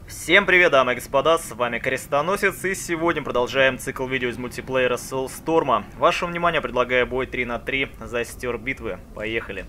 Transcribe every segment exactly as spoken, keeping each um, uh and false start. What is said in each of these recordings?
Всем привет, дамы и господа, с вами Крестоносец, и сегодня продолжаем цикл видео из мультиплеера Soulstorm. Вашему вниманию предлагаю бой три на три за стер битвы. Поехали.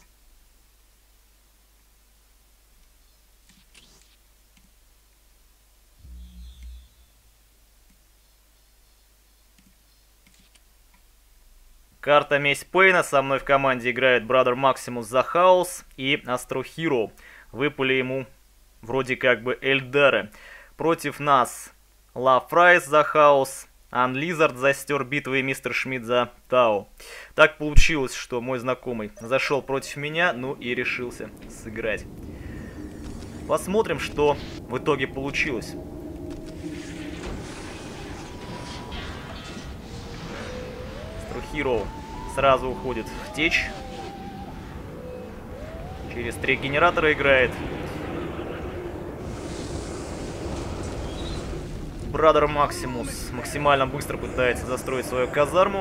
Карта Месть Пейна. Со мной в команде играет Brother Maximus за Хаос и Astro Hero. Выпали ему вроде как бы Эльдары. Против нас Love Fries за Хаос, Unlizard за стер битвы и Мистер Шмидт за Тау. Так получилось, что мой знакомый зашел против меня, ну и решился сыграть. Посмотрим, что в итоге получилось. Astro Hero сразу уходит в течь. Через три генератора играет. Brother Maximus максимально быстро пытается застроить свою казарму,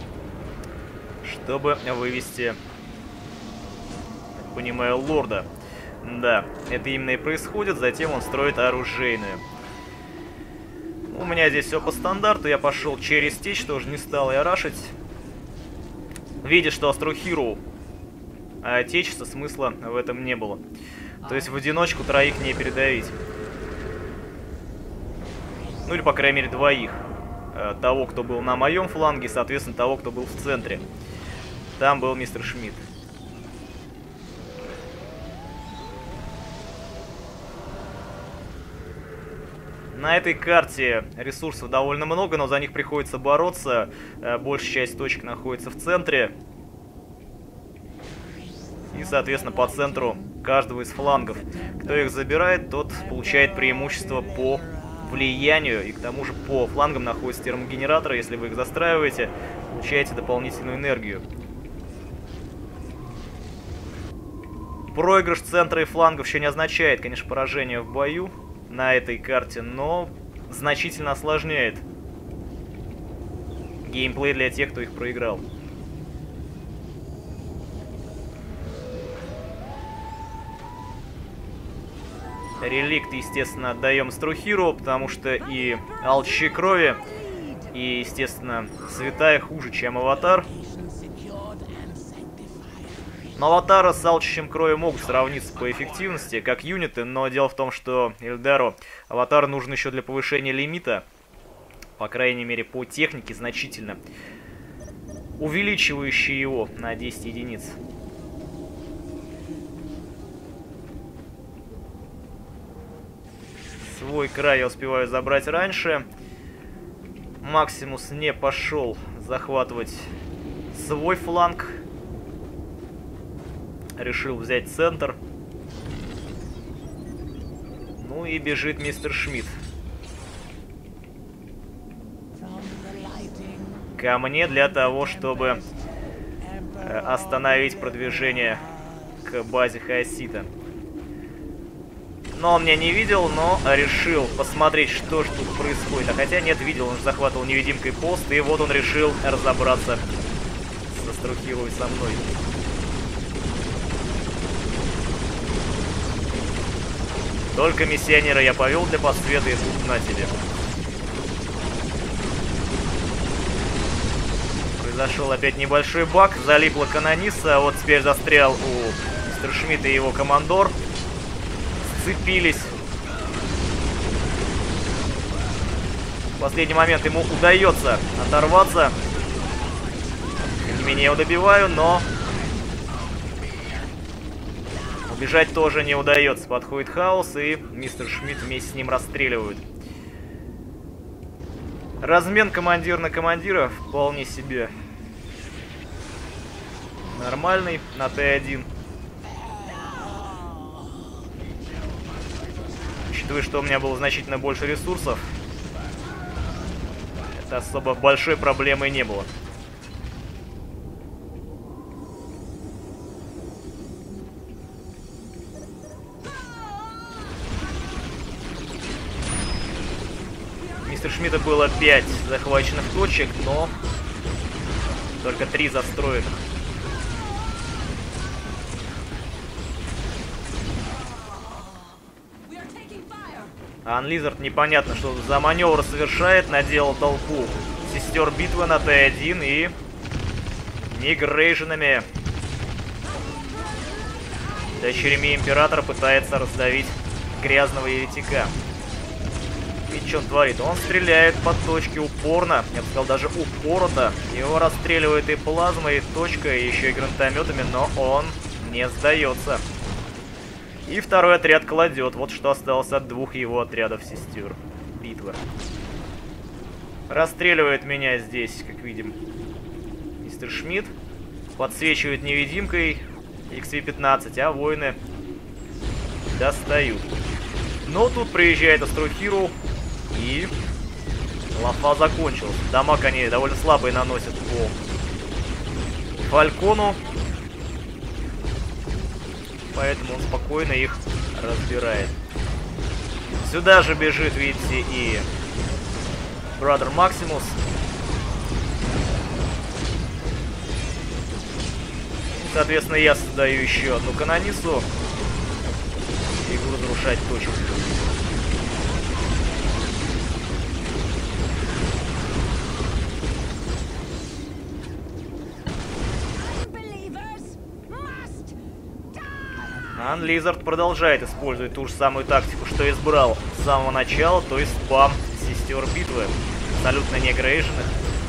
чтобы вывести, так понимаю, лорда. Да, это именно и происходит. Затем он строит оружейную. У меня здесь все по стандарту. Я пошел через течь, тоже не стал я рашить. Видя, что Astro Hero а течься, смысла в этом не было. То есть в одиночку троих не передавить. Ну или, по крайней мере, двоих. Того, кто был на моем фланге, соответственно, того, кто был в центре. Там был Мистер Шмидт. На этой карте ресурсов довольно много, но за них приходится бороться. Большая часть точек находится в центре. И, соответственно, по центру каждого из флангов. Кто их забирает, тот получает преимущество по влиянию, и к тому же по флангам находятся термогенераторы. Если вы их застраиваете, получаете дополнительную энергию. Проигрыш центра и флангов еще не означает, конечно, поражение в бою на этой карте, но значительно осложняет геймплей для тех, кто их проиграл. Реликт, естественно, отдаем Astro Hero, потому что и алчущие крови, и, естественно, святая хуже, чем аватар. Но аватары с алчущим крови могут сравниться по эффективности, как юниты, но дело в том, что Эльдару аватар нужен еще для повышения лимита, по крайней мере, по технике значительно, увеличивающий его на десять единиц. Свой край я успеваю забрать раньше. Максимус не пошел захватывать свой фланг. Решил взять центр. Ну и бежит Мистер Шмидт ко мне для того, чтобы остановить продвижение к базе Хаосита. Но он меня не видел, но решил посмотреть, что же тут происходит. А хотя нет, видел, он захватывал невидимкой пост, и вот он решил разобраться с Astro Hero и со мной. Только миссионера я повел для подсвета, и тут на тебе. Произошел опять небольшой баг, залипла канониса, а вот теперь застрял у Мистера Шмидта и его командор. Сцепились. В последний момент ему удается оторваться. Тем не менее, я его добиваю, но убежать тоже не удается. Подходит Хаос, и Мистер Шмидт вместе с ним расстреливают. Размен командир на командира вполне себе нормальный на Т один. Учитывая, что у меня было значительно больше ресурсов, это особо большой проблемой не было. Мистер Шмидта было пять захваченных точек, но только три застроенных. Анлизард непонятно, что за маневр совершает, наделал толпу сестер битвы на Т один и Мигрейженами, дочерями Императора, пытается раздавить грязного еретика. И что он творит? Он стреляет по точке упорно, я бы сказал, даже упорото. Его расстреливает и плазмой, и точкой, и еще и гранатометами, но он не сдается. И второй отряд кладет. Вот что осталось от двух его отрядов сестер битвы. Расстреливает меня здесь, как видим, мистер Шмидт. Подсвечивает невидимкой икс ви пятнадцать, а воины достают. Но тут приезжает Астрохиру, и лафа закончилась. Дамаг они довольно слабые наносят по Фалькону, поэтому он спокойно их разбирает. Сюда же бежит, видите, и Брадер Максимус. Соответственно, я создаю еще одну канонису и буду разрушать точку. Анлизард продолжает использовать ту же самую тактику, что избрал с самого начала, то есть спам сестер битвы, абсолютно не грейженных.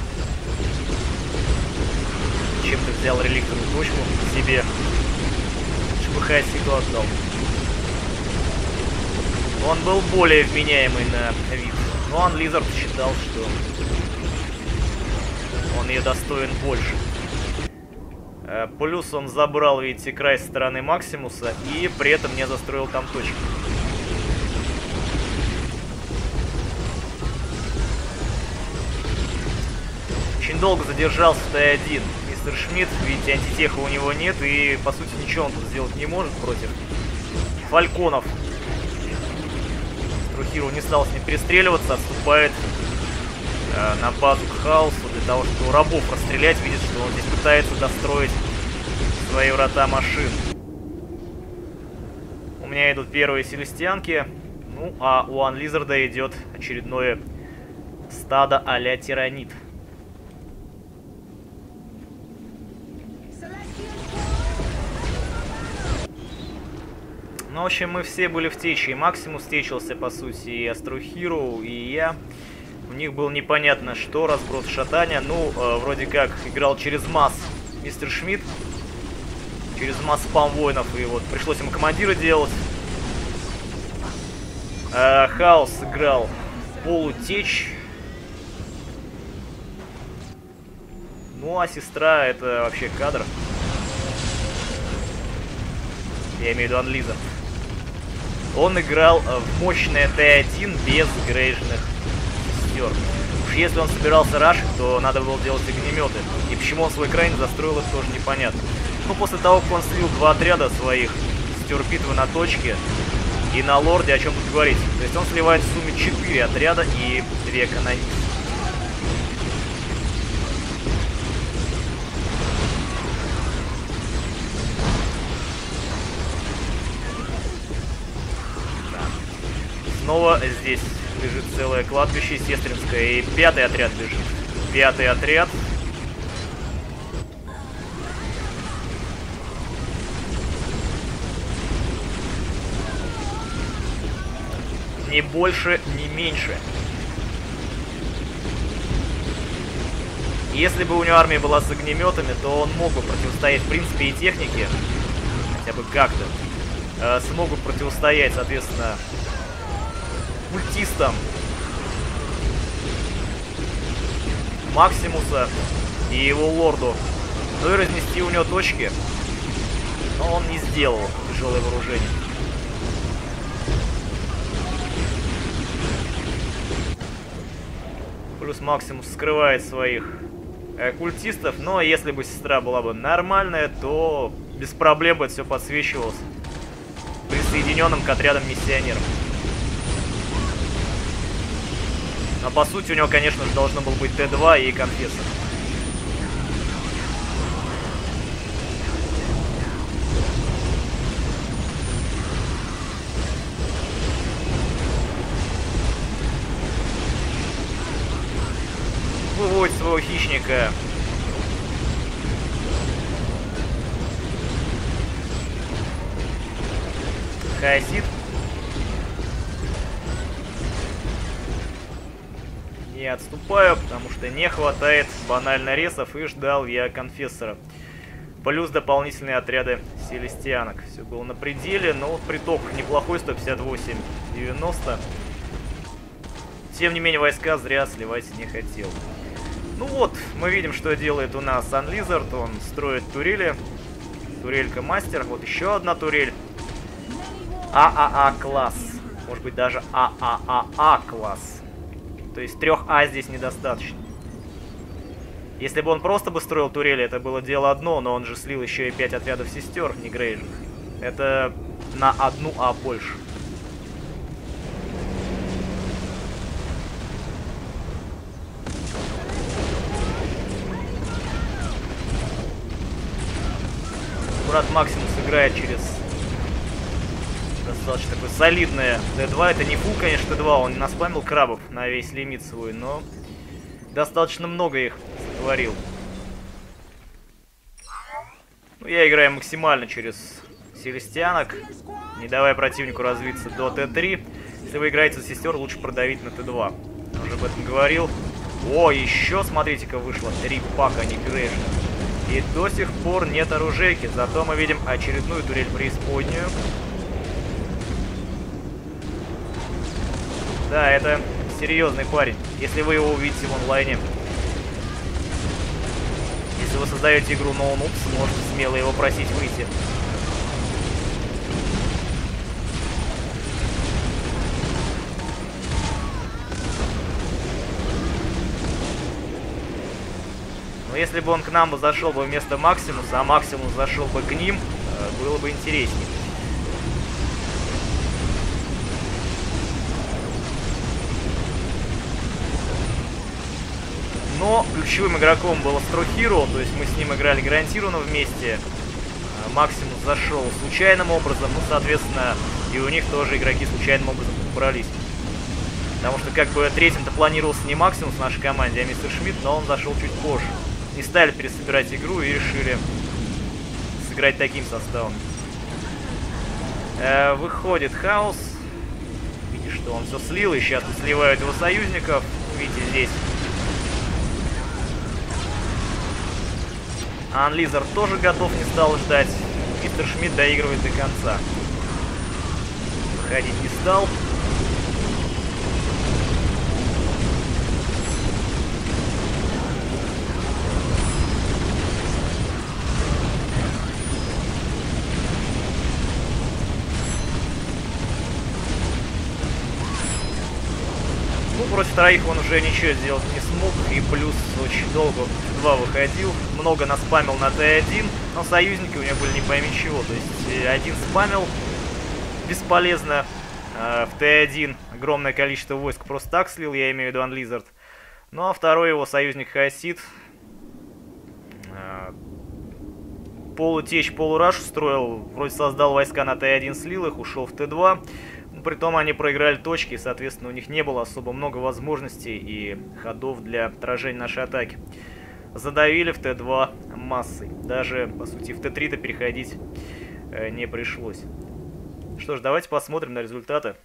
Чем ты взял реликтовую точку себе? ШПХ сиду отдал. Он был более вменяемый на вид, но Анлизард считал, что он ее достоин больше. Плюс он забрал, видите, край со стороны Максимуса и при этом не застроил там точки. Очень долго задержался в Т один мистер Шмидт, видите, антитеха у него нет, и по сути ничего он тут сделать не может против Фальконов. Астрохиру не стал с ним перестреливаться, отступает э, на базу к Хаосу для того, чтобы рабов расстрелять. Видит, что он здесь пытается достроить свои врата машин. У меня идут первые селестианки, ну а у Анлизарда идет очередное стадо а-ля тиранит. Ну, в общем, мы все были в тече, и Максимус течился, по сути, и Астрохиру, и я. У них было непонятно что, разброд шатания. Ну, э, вроде как играл через масс мистер Шмидт, через масс спам воинов, и вот пришлось ему командира делать. Э, Хаос играл полутечь. Ну, а сестра — это вообще кадр. Я имею в виду Анлизард. Он играл в мощное Т один без грейженных сестер. Уж если он собирался рашить, то надо было делать огнеметы. И почему он свой край не застроил, это тоже непонятно. Но после того, как он слил два отряда своих сестер битвы на точке и на лорде, о чем тут говорить. То есть он сливает в сумме четыре отряда и две канонисты. Снова здесь лежит целое кладбище сестринское, и пятый отряд лежит. Пятый отряд. Ни больше, ни меньше. Если бы у него армия была с огнеметами, то он мог бы противостоять, в принципе, и технике, хотя бы как-то, э, смогут противостоять, соответственно, культистам Максимуса и его лорду, ну и разнести у него точки, но он не сделал тяжелое вооружение. Плюс Максимус скрывает своих э, культистов, но если бы сестра была бы нормальная, то без проблем бы это все подсвечивалось присоединенным к отрядам миссионеров. А по сути у него, конечно же, должно было быть Т два и конфессор. выводит своего хищника. Хаосит. Не отступаю, потому что не хватает банально ресов, и ждал я конфессора. Плюс дополнительные отряды селестианок. Все было на пределе, но вот приток неплохой, сто пятьдесят восемь девяносто. Тем не менее, войска зря сливать не хотел. Ну вот, мы видим, что делает у нас Unlizard. Он строит турели. Турелька мастер. Вот еще одна турель. ААА класс. Может быть, даже АААА класс. То есть трех А здесь недостаточно. Если бы он просто бы строил турели, это было дело одно, но он же слил еще и пять отрядов сестер, не грейжных. Это на одну А больше. Брат Максимус играет через достаточно такое солидное Т два. Это не фул, конечно, Т два, он не наспамил крабов на весь лимит свой, но достаточно много их сотворил. Ну, я играю максимально через селестианок, не давая противнику развиться до Т три. Если вы играете за сестер, лучше продавить на Т два. Я уже об этом говорил. О, еще, смотрите-ка, вышло три пака, не грейжных. И до сих пор нет оружейки, зато мы видим очередную турель преисподнюю. Да, это серьезный парень, если вы его увидите в онлайне. Если вы создаете игру NoNoobs, можете смело его просить выйти. Но если бы он к нам бы зашел бы вместо Максимуса, а Максимус зашел бы к ним, было бы интереснее. Но ключевым игроком был Астрохиро, то есть мы с ним играли гарантированно вместе. Максимус зашел случайным образом, ну, соответственно, и у них тоже игроки случайным образом подобрались. Потому что как бы третьим-то планировался не Максимус в нашей команде, а мистер Шмидт, но он зашел чуть позже. Не стали пересобирать игру и решили сыграть таким составом. Э, выходит Хаос. Видите, что он все слил, и сейчас сливают его союзников. Видите, здесь Unlizard тоже готов, не стал ждать. Мистер Шмидт доигрывает до конца. Выходить не стал. Ну, против троих он уже ничего сделать не смог, и плюс очень долго два выходил, много наспамил на Т один, но союзники у него были не пойми чего, то есть один спамил бесполезно, э, в Т один огромное количество войск просто так слил, я имею в виду Unlizard, ну а второй его союзник Хаосит э, полутечь, полураш устроил, вроде создал войска на Т один, слил их, ушел в Т два. Притом они проиграли точки, и, соответственно, у них не было особо много возможностей и ходов для отражения нашей атаки. Задавили в Т два массой. Даже, по сути, в Т три-то переходить э, не пришлось. Что ж, давайте посмотрим на результаты.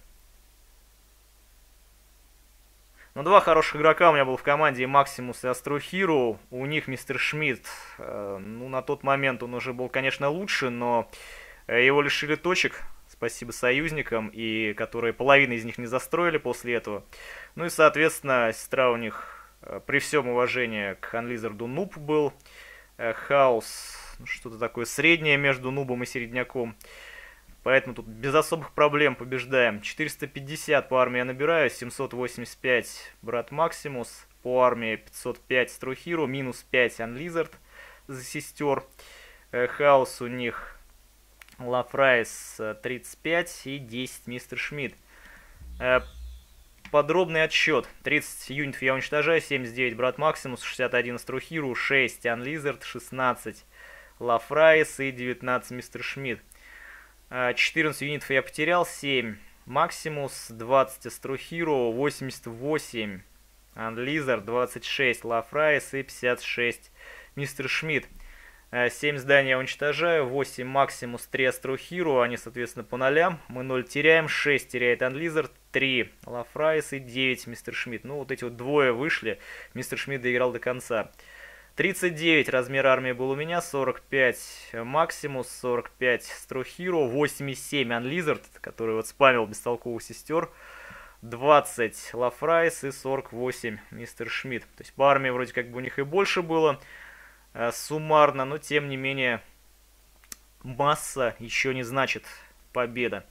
Ну, два хороших игрока у меня был в команде, и Максимус, и Астрохиро. У них мистер Шмидт, э, ну, на тот момент он уже был, конечно, лучше, но э, его лишили точек. Спасибо союзникам, и которые половина из них не застроили после этого. Ну и, соответственно, сестра у них, при всем уважении к Unlizard'у, нуб был. Хаос, что-то такое среднее между нубом и середняком. Поэтому тут без особых проблем побеждаем. четыреста пятьдесят по армии я набираю, семьсот восемьдесят пять брат Максимус. По армии пятьсот пять Астрохиро, минус пять Unlizard за сестер. Хаос у них Лафрайс тридцать пять и десять мистер Шмидт. Подробный отсчет. тридцать юнитов я уничтожаю, семьдесят девять брат Максимус, шестьдесят один Астрохиро, шесть Unlizard, шестнадцать Лафрайс и девятнадцать мистер Шмидт. четырнадцать юнитов я потерял, семь Максимус, двадцать Астрохиро, восемьдесят восемь Unlizard, двадцать шесть Лафрайс и пятьдесят шесть Мистер Шмидт. семь зданий я уничтожаю, восемь Максимус, три Астрохиру, они, соответственно, по нолям. Мы ноль теряем, шесть теряет Unlizard, три Лафрайс и девять Мистер Шмидт. Ну, вот эти вот двое вышли, Мистер Шмидт доиграл до конца. тридцать девять размер армии был у меня, сорок пять Максимус, сорок пять Астрохиру, восемь и семь Unlizard, который вот спамил бестолковых сестер. двадцать Лафрайс и сорок восемь Мистер Шмидт. То есть по армии вроде как бы у них и больше было э, суммарно, но тем не менее масса еще не значит победа.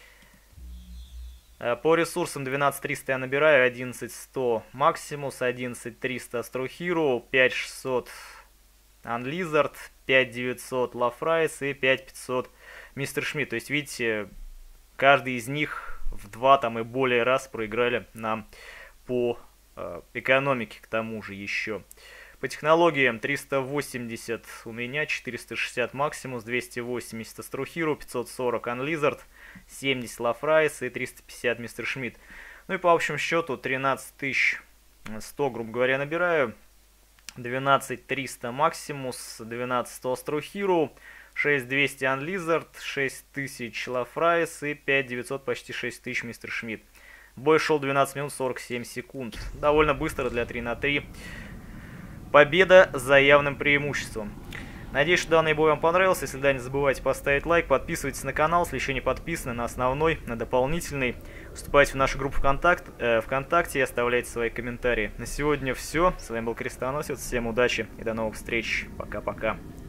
Э, по ресурсам двенадцать триста я набираю, одиннадцать сто Максимус, одиннадцать триста Астрохиру, пять шестьсот Unlizard, пять девятьсот Лафрайс и пять пятьсот Мистер Шмидт. То есть видите, каждый из них в два там и более раз проиграли нам по э, экономике, к тому же еще. По технологиям триста восемьдесят у меня, четыреста шестьдесят Максимус, двести восемьдесят Астрохиру, пятьсот сорок Unlizard, семьдесят Лафрайс и триста пятьдесят Мистер Шмидт. Ну и по общему счету тринадцать тысяч сто, грубо говоря, набираю. двенадцать триста Максимус, двенадцать сто Астрохиру, шесть двести Unlizard, шесть тысяч Лафрайс и пять девятьсот, почти шесть тысяч Мистер Шмидт. Бой шел двенадцать минут сорок семь секунд. Довольно быстро для три на три. Победа за явным преимуществом. Надеюсь, что данный бой вам понравился. Если да, не забывайте поставить лайк, подписывайтесь на канал, если еще не подписаны, на основной, на дополнительный. Вступайте в нашу группу ВКонтакт, э, ВКонтакте и оставляйте свои комментарии. На сегодня все. С вами был Крестоносец. Всем удачи и до новых встреч. Пока-пока.